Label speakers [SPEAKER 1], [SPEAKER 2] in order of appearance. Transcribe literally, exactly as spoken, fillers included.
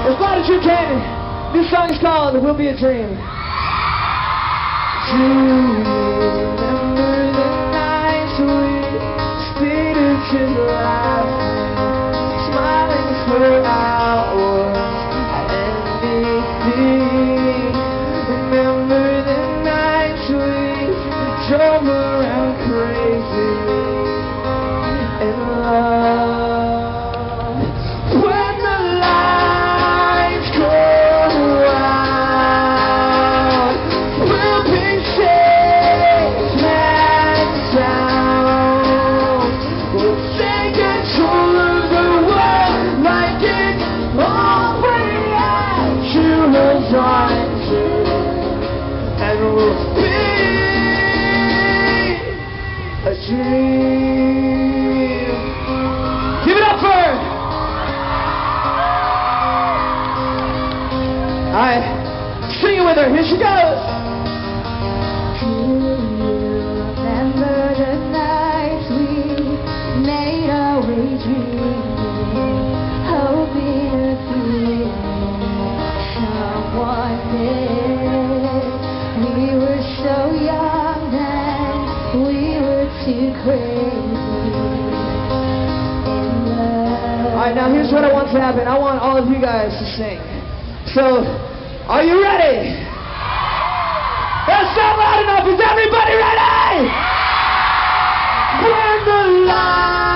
[SPEAKER 1] It's not a true candy. This song is called It Will Be a Dream. Do you remember the nights we stayed until laughing, smiling for hours at anything? Remember the nights we drove around crazy in love? When the lights go out, we'll be safe and sound. We'll take control of the world like it's already ours to and we'll be a dream. Give it up for her. Alright, sing it with her. Here she goes.
[SPEAKER 2] Do you remember the nights we made our way dreaming, hoping to feel someone there? We were so young then, we were too crazy in love.
[SPEAKER 1] Alright, now here's what I want to happen. I want all of you guys to sing. So, are you ready? That's not loud enough. Is everybody ready? When the light